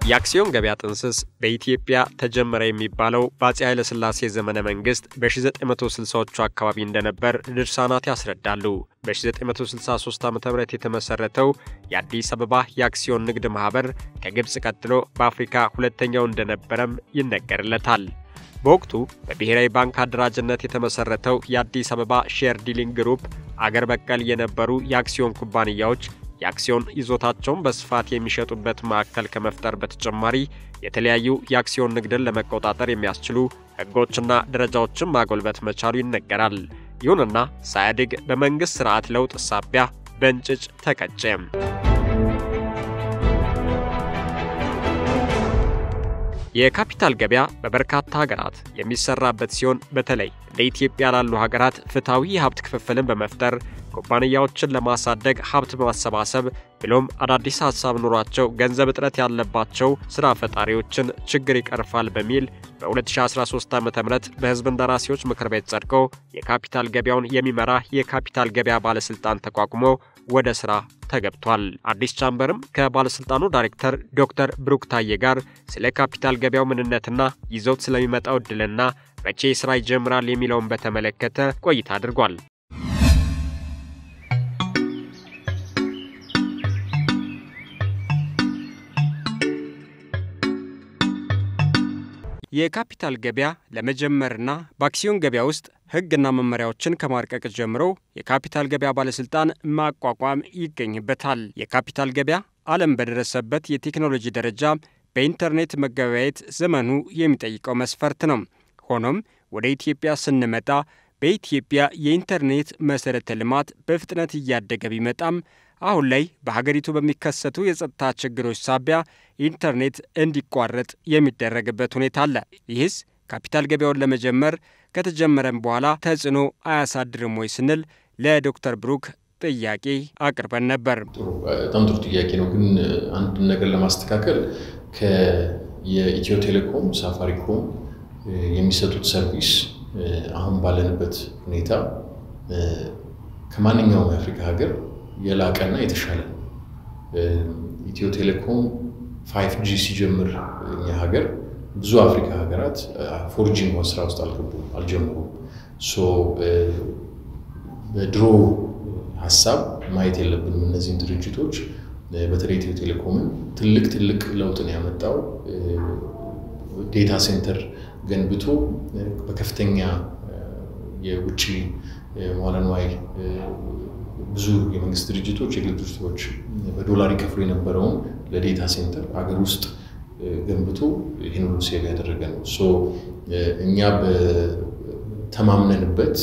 የአክሲዮን ገበያ ጥንስስ በኢትዮጵያ ተጀመረ የሚባለው በአፄ ኃይለ ሥላሴ ዘመነ መንግስት በ1960ዎቹ አካባቢ እንደነበር ድርሳናት ያስረዳሉ። በ1963 ዓ.ም የተመሰረተው የአዲስ አበባ የአክሲዮን ንግድ ማህበር ከግብጽ ቀጥሎ በአፍሪካ ሁለተኛው እንደነበረም ይነገርለታል። በወቅቱ በብሔራዊ ባንክ አደራጅነት የተመሰረተው የአዲስ አበባ ሼር ዲሊንግ ግሩፕ አገር በቀል የነበሩ የአክሲዮን ኩባንያዎች የአክሲዮን ይዞታቸውን በስፋት የሚሸጡበት ማዕከል ከመፍጠር በተጨማሪ የተለያዩ የአክሲዮን ንግድን ለመቆጣጠር የሚያስችሉ ህጎችና ደረጃዎችን ማጎልበት መቻሉ ይነገራል። ይሁንና ሳያድግ በመንግስት ስርዓት ለውጥ ሳቢያ በእንጭጭ ተቀጨ። የካፒታል ገበያ በበርካታ ሀገራት የሚሰራበት ሲሆን በተለይ እንደ ኢትዮጵያ ላሉ ሀገራት ፍትሃዊ የሀብት ክፍፍልን በመፍጠር ኩባንያዎችን ለማሳደግ ሀብት በማሰባሰብ ብሎም አዳዲስ ሐሳብ ኑሯቸው ገንዘብ እጥረት ያለባቸው ስራ ፈጣሪዎችን ችግር ይቀርፋል በሚል በ2013 ዓ.ም በህዝብ እንደራሴዎች ምክር ቤት ጸድቆ የካፒታል ገበያውን የሚመራ የካፒታል ገበያ ባለስልጣን ተቋቁሞ ወደ ስራ ተገብቷል። አዲስ ቻምበርም ከባለስልጣኑ ዳይሬክተር ዶክተር ብሩክ ታዬ ጋር ስለ ካፒታል ገበያው ምንነትና ይዘውት ስለሚመጣው ዕድልና መቼ ስራ ይጀምራል የሚለውን በተመለከተ ቆይታ አድርጓል። የካፒታል ገበያ ለመጀመርና በአክሲዮን ገበያ ውስጥ ህግና መመሪያዎችን ከማርቀቅ ጀምሮ የካፒታል ገበያ ባለስልጣን ማቋቋም ይገኝበታል። የካፒታል ገበያ ዓለም በደረሰበት የቴክኖሎጂ ደረጃ በኢንተርኔት መገበያየት ዘመኑ የሚጠይቀው መስፈርት ነው። ሆኖም ወደ ኢትዮጵያ ስንመጣ በኢትዮጵያ የኢንተርኔት መሰረተ ልማት በፍጥነት እያደገ ቢመጣም አሁን ላይ በሀገሪቱ በሚከሰቱ የጸጥታ ችግሮች ሳቢያ ኢንተርኔት እንዲቋረጥ የሚደረግበት ሁኔታ አለ። ይህስ ካፒታል ገበያውን ለመጀመር ከተጀመረም በኋላ ተጽዕኖ አያሳድርም ወይ ስንል ለዶክተር ብሩክ ጥያቄ አቅርበን ነበር። በጣም ጥሩ ጥያቄ ነው። ግን አንድ ነገር ለማስተካከል የኢትዮ ቴሌኮም ሳፋሪኮም የሚሰጡት ሰርቪስ አሁን ባለንበት ሁኔታ ከማንኛውም የአፍሪካ ሀገር የላቀና የተሻለ ኢትዮ ቴሌኮም 5G ሲጀምር እኛ ሀገር ብዙ አፍሪካ ሀገራት 4G እንኳን ስራ ውስጥ አልጀመሩም። በድሮ ሐሳብ ማየት የለብንም እነዚህን ድርጅቶች በተለይ ኢትዮ ቴሌኮምን ትልቅ ለውጥን ያመጣው ዴታ ሴንተር ገንብቶ በከፍተኛ የውጪ መዋለ ንዋይ ብዙ የመንግስት ድርጅቶች የግል ድርጅቶች በዶላር ይከፍሉ የነበረውን ለዴታ ሴንተር አገር ውስጥ ገንብቶ ይህን ሁሉ ሴቭ ያደረገ ነው። እኛ በተማምነንበት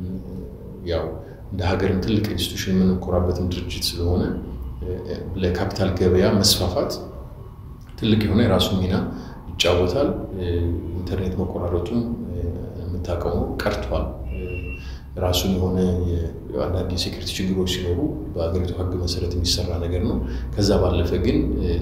ያው እንደ ሀገርም ትልቅ ኢንስቲትዩሽን የምንኮራበትን ድርጅት ስለሆነ ለካፒታል ገበያ መስፋፋት ትልቅ የሆነ የራሱ ሚና ይጫወታል። ኢንተርኔት መቆራረጡን የምታውቀው ቀርቷል። ራሱን የሆነ አንዳንድ የሴኩሪቲ ችግሮች ሲኖሩ በአገሪቱ ህግ መሰረት የሚሰራ ነገር ነው። ከዛ ባለፈ ግን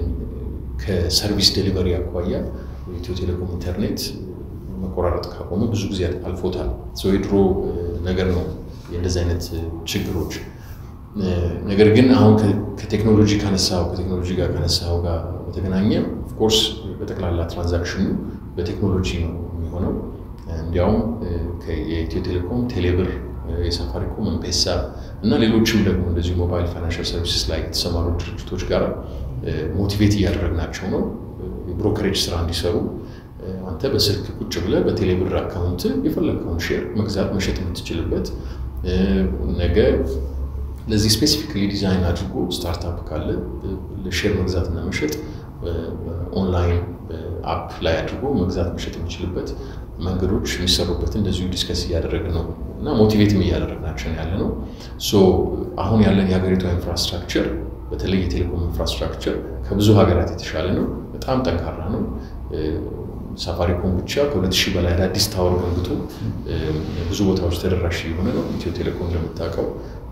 ከሰርቪስ ዴሊቨሪ አኳያ ኢትዮ ቴሌኮም ኢንተርኔት መቆራረጥ ካቆመ ብዙ ጊዜ አልፎታል። የድሮ ነገር ነው እንደዚህ አይነት ችግሮች። ነገር ግን አሁን ከቴክኖሎጂ ጋር ከነሳው ጋር በተገናኘ ኦፍ ኮርስ በጠቅላላ ትራንዛክሽኑ በቴክኖሎጂ ነው የሚሆነው። እንዲያውም የኢትዮ ቴሌኮም ቴሌብር የሳፋሪኮም ኤምፔሳ እና ሌሎችም ደግሞ እንደዚህ ሞባይል ፋይናንሻል ሰርቪስስ ላይ የተሰማሩ ድርጅቶች ጋር ሞቲቬት እያደረግናቸው ነው የብሮከሬጅ ስራ እንዲሰሩ። አንተ በስልክ ቁጭ ብለህ በቴሌብር አካውንት የፈለግከውን ሼር መግዛት መሸጥ የምትችልበት ነገ ለዚህ ስፔሲፊካሊ ዲዛይን አድርጎ ስታርታፕ ካለ ለሼር መግዛትና መሸጥ ኦንላይን አፕ ላይ አድርጎ መግዛት መሸጥ የሚችልበት መንገዶች የሚሰሩበት እንደዚሁ ዲስከስ እያደረግን ነው እና ሞቲቬትም እያደረግናቸው ያለ ነው። አሁን ያለን የሀገሪቱ ኢንፍራስትራክቸር በተለይ የቴሌኮም ኢንፍራስትራክቸር ከብዙ ሀገራት የተሻለ ነው። በጣም ጠንካራ ነው። ሳፋሪኮም ብቻ ከ2000 በላይ አዲስ ታወር ገንብቶ ብዙ ቦታዎች ተደራሽ የሆነ ነው። ኢትዮ ቴሌኮም እንደምታውቀው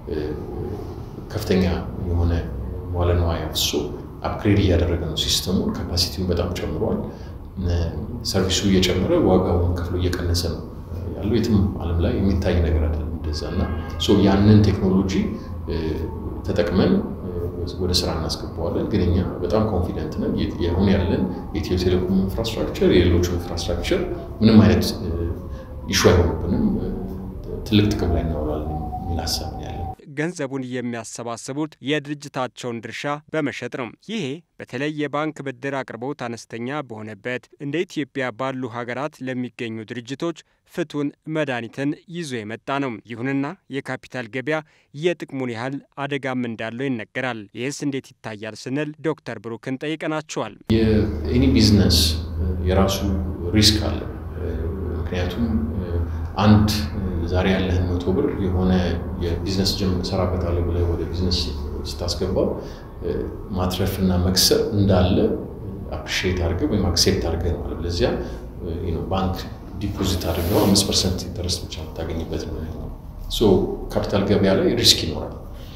ከፍተኛ የሆነ መዋለ ንዋይ አፍሶ አፕግሬድ እያደረገ ነው። ሲስተሙ ካፓሲቲውን በጣም ጨምሯል። ሰርቪሱ እየጨመረ ዋጋውን ከፍሎ እየቀነሰ ነው ያለው። የትም ዓለም ላይ የሚታይ ነገር አይደለም እንደዛና ያንን ቴክኖሎጂ ተጠቅመን ወደ ስራ እናስገባዋለን። ግን እኛ በጣም ኮንፊደንት ነን አሁን ያለን የኢትዮ ቴሌኮም ኢንፍራስትራክቸር የሌሎች ኢንፍራስትራክቸር ምንም አይነት ኢሹ አይሆንብንም፣ ትልቅ ጥቅም ላይ እናውላለን የሚል ሀሳብ ነው ያለን። ገንዘቡን የሚያሰባስቡት የድርጅታቸውን ድርሻ በመሸጥ ነው። ይሄ በተለይ የባንክ ብድር አቅርቦት አነስተኛ በሆነበት እንደ ኢትዮጵያ ባሉ ሀገራት ለሚገኙ ድርጅቶች ፍቱን መድኃኒትን ይዞ የመጣ ነው። ይሁንና የካፒታል ገበያ የጥቅሙን ያህል አደጋም እንዳለው ይነገራል። ይህስ እንዴት ይታያል ስንል ዶክተር ብሩክን ጠይቀናቸዋል። የኤኒ ቢዝነስ የራሱ ሪስክ አለ። ምክንያቱም አንድ ዛሬ ያለህን 100 ብር የሆነ የቢዝነስ ሰራበታለሁ ብለህ ወደ ቢዝነስ ስታስገባው ማትረፍና መክሰር እንዳለ አፕሪሺየት አድርገህ ወይም አክሴፕት አድርገህ ማለት ለዚያ ባንክ ዲፖዚት አድርገው 5% ኢንተረስት ብቻ የምታገኝበት ነው። ሶ ካፒታል ገበያ ላይ ሪስክ ይኖራል።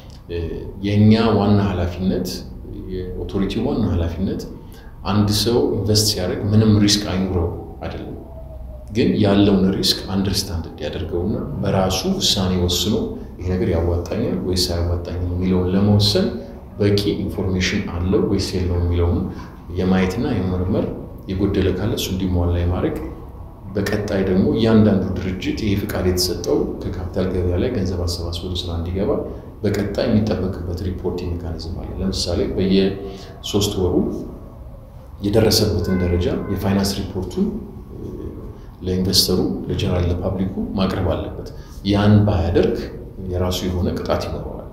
የኛ ዋና ኃላፊነት የኦቶሪቲ ዋና ኃላፊነት አንድ ሰው ኢንቨስት ሲያደርግ ምንም ሪስክ አይኖረው አይደለም፣ ግን ያለውን ሪስክ አንደርስታንድ እንዲያደርገውና በራሱ ውሳኔ ወስኖ ይሄ ነገር ያዋጣኛል ወይስ አያዋጣኝም የሚለውን ለመወሰን በቂ ኢንፎርሜሽን አለው ወይስ የለውም የሚለውን የማየትና የመመርመር የጎደለ ካለ እሱ እንዲሟላ የማድረግ በቀጣይ ደግሞ እያንዳንዱ ድርጅት ይሄ ፍቃድ የተሰጠው ከካፒታል ገበያ ላይ ገንዘብ አሰባስቦ ወደ ስራ እንዲገባ በቀጣይ የሚጠበቅበት ሪፖርቲንግ ሜካኒዝም አለ። ለምሳሌ በየ3 ወሩ የደረሰበትን ደረጃ የፋይናንስ ሪፖርቱን ለኢንቨስተሩ ለጀነራል ለፓብሊኩ ማቅረብ አለበት። ያን ባያደርግ የራሱ የሆነ ቅጣት ይኖረዋል።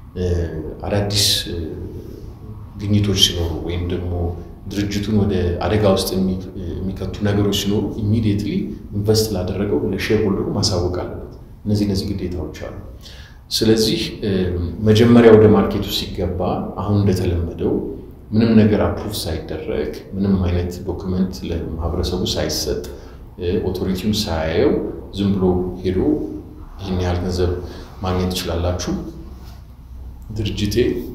አዳዲስ ግኝቶች ሲኖሩ ወይም ደግሞ ድርጅቱን ወደ አደጋ ውስጥ የሚከቱ ነገሮች ሲኖሩ ኢሚዲየትሊ ኢንቨስት ላደረገው ለሼር ሆልደሩ ማሳወቅ አለበት። እነዚህ ግዴታዎች አሉ። ስለዚህ መጀመሪያ ወደ ማርኬቱ ሲገባ አሁን እንደተለመደው ምንም ነገር አፕሩቭ ሳይደረግ ምንም አይነት ዶክመንት ለማህበረሰቡ ሳይሰጥ ኦቶሪቲውን ሳያየው ዝም ብሎ ሄዶ ይህን ያህል ገንዘብ ማግኘት ትችላላችሁ፣ ድርጅቴ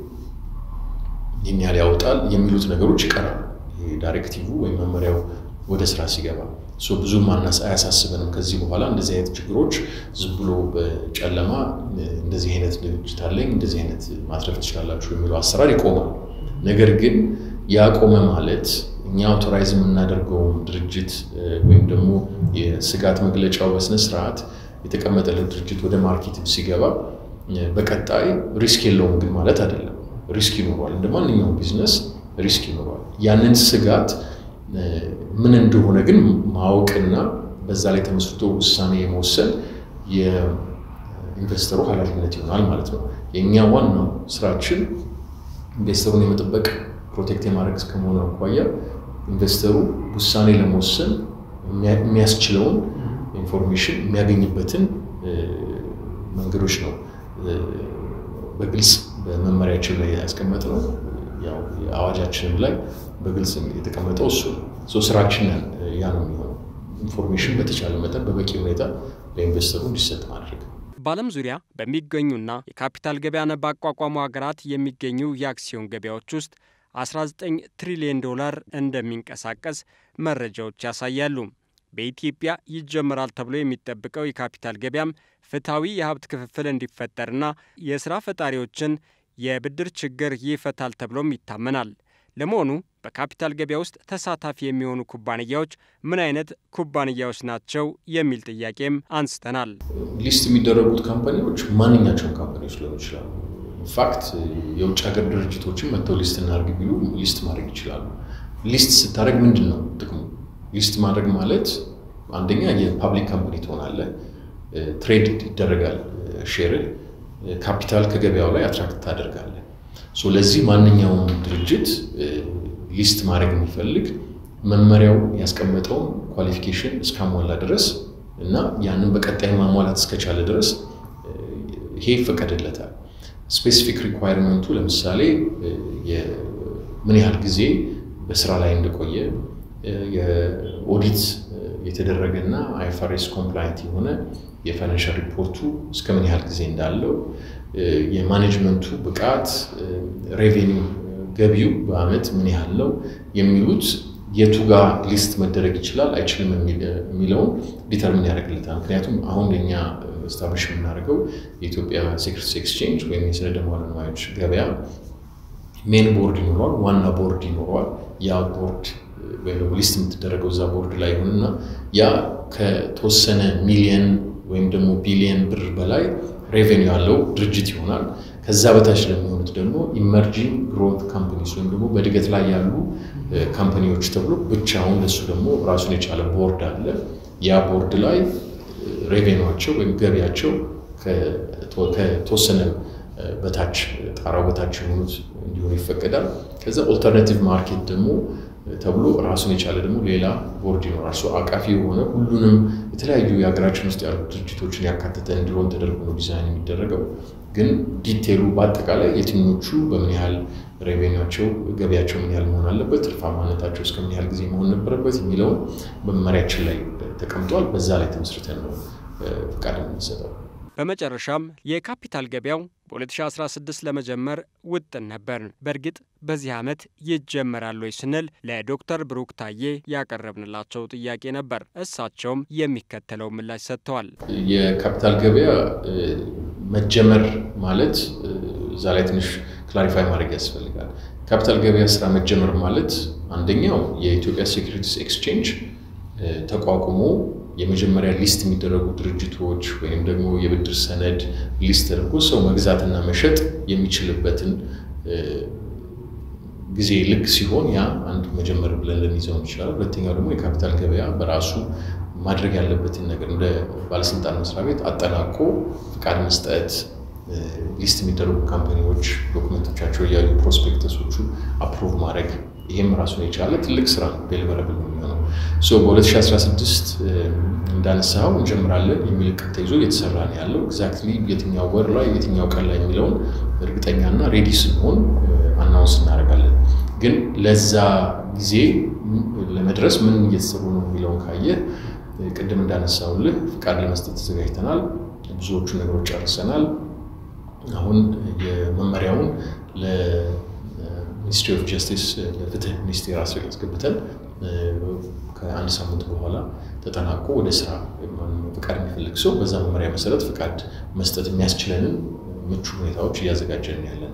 ይህን ያህል ያወጣል የሚሉት ነገሮች ይቀራሉ። ዳይሬክቲቭ ወይም መመሪያው ወደ ስራ ሲገባ ብዙም አያሳስበንም። ከዚህ በኋላ እንደዚህ አይነት ችግሮች ዝም ብሎ በጨለማ እንደዚህ አይነት ድርጅት አለኝ እንደዚህ አይነት ማትረፍ ትችላላችሁ የሚለው አሰራር ይቆማል። ነገር ግን ያቆመ ማለት እኛ አውቶራይዝ የምናደርገው ድርጅት ወይም ደግሞ የስጋት መግለጫው በስነ ስርዓት የተቀመጠለት ድርጅት ወደ ማርኬት ሲገባ በቀጣይ ሪስክ የለውም ግን ማለት አይደለም። ሪስክ ይኖራል፣ እንደማንኛውም ቢዝነስ ሪስክ ይኖራል። ያንን ስጋት ምን እንደሆነ ግን ማወቅና በዛ ላይ ተመስርቶ ውሳኔ የመወሰን የኢንቨስተሩ ኃላፊነት ይሆናል ማለት ነው። የኛ ዋናው ስራችን ኢንቨስተሩን የመጠበቅ ፕሮቴክት የማድረግ እስከመሆኑ አኳያ ኢንቨስተሩ ውሳኔ ለመወሰን የሚያስችለውን ኢንፎርሜሽን የሚያገኝበትን መንገዶች ነው በግልጽ በመመሪያችን ላይ ያስቀመጥነው። ያው አዋጃችንም ላይ በግልጽ የተቀመጠው እሱ ስራችን ያ ነው የሚሆነው። ኢንፎርሜሽን በተቻለ መጠን በበቂ ሁኔታ ለኢንቨስተሩ እንዲሰጥ ማድረግ። በዓለም ዙሪያ በሚገኙና የካፒታል ገበያን ባቋቋሙ ሀገራት የሚገኙ የአክሲዮን ገበያዎች ውስጥ 19 ትሪሊዮን ዶላር እንደሚንቀሳቀስ መረጃዎች ያሳያሉ። በኢትዮጵያ ይጀምራል ተብሎ የሚጠበቀው የካፒታል ገበያም ፍትሃዊ የሀብት ክፍፍል እንዲፈጠርና የሥራ ፈጣሪዎችን የብድር ችግር ይፈታል ተብሎም ይታመናል። ለመሆኑ በካፒታል ገበያ ውስጥ ተሳታፊ የሚሆኑ ኩባንያዎች ምን አይነት ኩባንያዎች ናቸው የሚል ጥያቄም አንስተናል። ሊስት የሚደረጉት ካምፓኒዎች ማንኛቸውም ካምፓኒዎች ሊሆኑ ይችላሉ። ኢንፋክት የውጭ ሀገር ድርጅቶችን መጥተው ሊስት እናድርግ ቢሉ ሊስት ማድረግ ይችላሉ። ሊስት ስታደርግ ምንድን ነው ጥቅሙ? ሊስት ማድረግ ማለት አንደኛ የፓብሊክ ካምፓኒ ትሆናለህ፣ ትሬድ ይደረጋል፣ ሼር ካፒታል ከገበያው ላይ አትራክት ታደርጋለህ። ለዚህ ማንኛውም ድርጅት ሊስት ማድረግ የሚፈልግ መመሪያው ያስቀመጠውን ኳሊፊኬሽን እስካሟላ ድረስ እና ያንን በቀጣይ ማሟላት እስከቻለ ድረስ ይሄ ይፈቀድለታል። ስፔሲፊክ ሪኳየርመንቱ ለምሳሌ ምን ያህል ጊዜ በስራ ላይ እንደቆየ የኦዲት የተደረገና አይኤፍአርኤስ ኮምፕላይንት የሆነ የፋይናንሻል ሪፖርቱ እስከምን ያህል ጊዜ እንዳለው የማኔጅመንቱ ብቃት ሬቬኒው ገቢው በአመት ምን ያህል ነው የሚሉት የቱ ጋር ሊስት መደረግ ይችላል አይችልም የሚለውን ዲተርሚን ያደርግልታል። ምክንያቱም አሁን የኛ ስታብሊሽ የምናደርገው የኢትዮጵያ ሴክዩሪቲስ ኤክስቼንጅ ወይም የሰነደ ሙዓለ ንዋዮች ገበያ ሜን ቦርድ ይኖረዋል፣ ዋና ቦርድ ይኖረዋል። ያ ቦርድ ወይም ሊስት የምትደረገው እዛ ቦርድ ላይ ይሆንና ያ ከተወሰነ ሚሊየን ወይም ደግሞ ቢሊየን ብር በላይ ሬቨኒው ያለው ድርጅት ይሆናል። ከዛ በታች ለሚሆኑት ደግሞ ኢመርጂንግ ግሮት ካምፓኒስ ወይም ደግሞ በእድገት ላይ ያሉ ካምፓኒዎች ተብሎ ብቻውን ለሱ ደግሞ ራሱን የቻለ ቦርድ አለ። ያ ቦርድ ላይ ሬቨኒዋቸው ወይም ገቢያቸው ከተወሰነ በታች ጣራው በታች የሆኑት እንዲሆኑ ይፈቀዳል። ከዛ ኦልተርናቲቭ ማርኬት ደግሞ ተብሎ ራሱን የቻለ ደግሞ ሌላ ቦርድ ይኖራል። አቃፊ የሆነ ሁሉንም የተለያዩ የሀገራችን ውስጥ ያሉ ድርጅቶችን ያካተተ እንዲሆን ተደርጎ ነው ዲዛይን የሚደረገው። ግን ዲቴሉ በአጠቃላይ የትኞቹ በምን ያህል ሬቬኒዋቸው ገቢያቸው ምን ያህል መሆን አለበት፣ ትርፋማነታቸው እስከ ምን ያህል ጊዜ መሆን ነበረበት የሚለውን በመመሪያችን ላይ ተቀምጧል። በዛ ላይ ተመስርተን ነው ፍቃድ የምንሰጠው። በመጨረሻም የካፒታል ገበያው በ2016 ለመጀመር ውጥን ነበር። በእርግጥ በዚህ ዓመት ይጀመራል ወይ ስንል ለዶክተር ብሩክ ታዬ ያቀረብንላቸው ጥያቄ ነበር። እሳቸውም የሚከተለው ምላሽ ሰጥተዋል። የካፒታል ገበያ መጀመር ማለት እዛ ላይ ትንሽ ክላሪፋይ ማድረግ ያስፈልጋል። ካፒታል ገበያ ስራ መጀመር ማለት አንደኛው የኢትዮጵያ ሴኩሪቲስ ኤክስቼንጅ ተቋቁሞ የመጀመሪያ ሊስት የሚደረጉ ድርጅቶች ወይም ደግሞ የብድር ሰነድ ሊስት ተደርጎ ሰው መግዛትና መሸጥ የሚችልበትን ጊዜ ልክ ሲሆን ያ አንዱ መጀመር ብለን ልንይዘው እንችላለን። ሁለተኛው ደግሞ የካፒታል ገበያ በራሱ ማድረግ ያለበትን ነገር እንደ ባለስልጣን መስሪያ ቤት አጠናቆ ፍቃድ መስጠት፣ ሊስት የሚደረጉ ካምፓኒዎች ዶክመንቶቻቸው ያዩ ፕሮስፔክተሶቹ አፕሩቭ ማድረግ፣ ይሄም ራሱን የቻለ ትልቅ ስራ ዴሊቨረብል ነው የሚሆነው። በ2016 እንዳነሳው እንጀምራለን የሚል እቅድ ተይዞ እየተሰራ ነው ያለው። ኤግዛክትሊ የትኛው ወር ላይ የትኛው ቀን ላይ የሚለውን እርግጠኛና ሬዲ ስንሆን አናውንስ እናደርጋለን። ግን ለዛ ጊዜ ለመድረስ ምን እየተሰሩ ነው የሚለውን ካየ ቅድም እንዳነሳውልህ ፍቃድ ለመስጠት ተዘጋጅተናል። ብዙዎቹ ነገሮች ጨርሰናል። አሁን የመመሪያውን ለሚኒስትሪ ኦፍ ጀስቲስ ለፍትህ ሚኒስቴር አስገብተን ከአንድ ሳምንት በኋላ ተጠናቆ ወደ ስራ ፍቃድ የሚፈልግ ሰው በዛ መመሪያ መሰረት ፍቃድ መስጠት የሚያስችለንን ምቹ ሁኔታዎች እያዘጋጀን ያለን።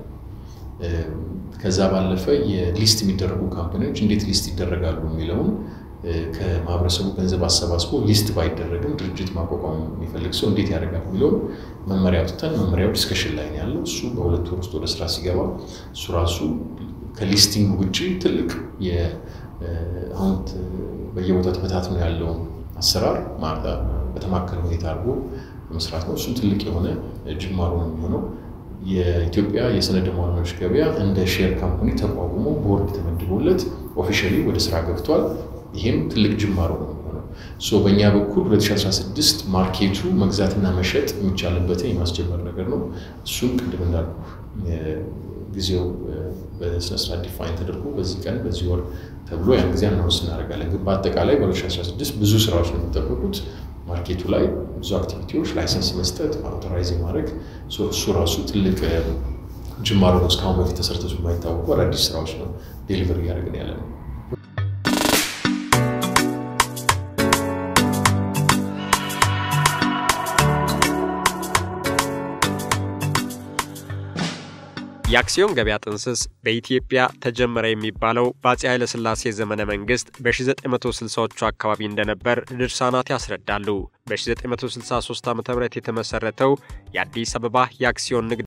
ከዛ ባለፈ የሊስት የሚደረጉ ካምፓኒዎች እንዴት ሊስት ይደረጋሉ የሚለውን ከማህበረሰቡ ገንዘብ አሰባስቦ ሊስት ባይደረግም ድርጅት ማቋቋም የሚፈልግ ሰው እንዴት ያደርጋል የሚለውን መመሪያ አውጥተን መመሪያው ዲስከሽን ላይ ነው ያለው። እሱ በሁለት ወር ውስጥ ወደ ስራ ሲገባ እሱ ራሱ ከሊስቲንግ ውጪ ትልቅ አሁን በየቦታው ተበታትኖ ያለውን አሰራር በተማከለ ሁኔታ አድርጎ መስራት ነው። እሱም ትልቅ የሆነ ጅማሮ ነው የሚሆነው። የኢትዮጵያ የሰነድ ማዋዕሎች ገበያ እንደ ሼር ካምፓኒ ተቋቁሞ ቦርድ ተመድቦለት ኦፊሻሊ ወደ ስራ ገብቷል። ይሄም ትልቅ ጅማሮ ነው የሚሆነው። በእኛ በኩል 2016 ማርኬቱ መግዛትና መሸጥ የሚቻልበት የማስጀመር ነገር ነው። እሱም ቅድም እንዳልኩ ጊዜው በስነ ስርዓት ዲፋይን ተደርጎ በዚህ ቀን በዚህ ወር ተብሎ ያን ጊዜ አናውንስ እናደርጋለን። ግን በአጠቃላይ በ2016 ብዙ ስራዎች ነው የሚጠበቁት። ማርኬቱ ላይ ብዙ አክቲቪቲዎች፣ ላይሰንስ መስጠት፣ አውቶራይዝ ማድረግ እሱ ራሱ ትልቅ ጅማሮ ነው። እስካሁን በፊት ተሰርተው የማይታወቁ አዳዲስ ስራዎች ነው ዴሊቨር እያደረግን ያለ ነው። የአክሲዮን ገበያ ጥንስስ በኢትዮጵያ ተጀመረ የሚባለው በአፄ ኃይለ ሥላሴ ዘመነ መንግስት በ1960ዎቹ አካባቢ እንደነበር ድርሳናት ያስረዳሉ። በ1963 ዓ.ም የተመሰረተው የአዲስ አበባ የአክሲዮን ንግድ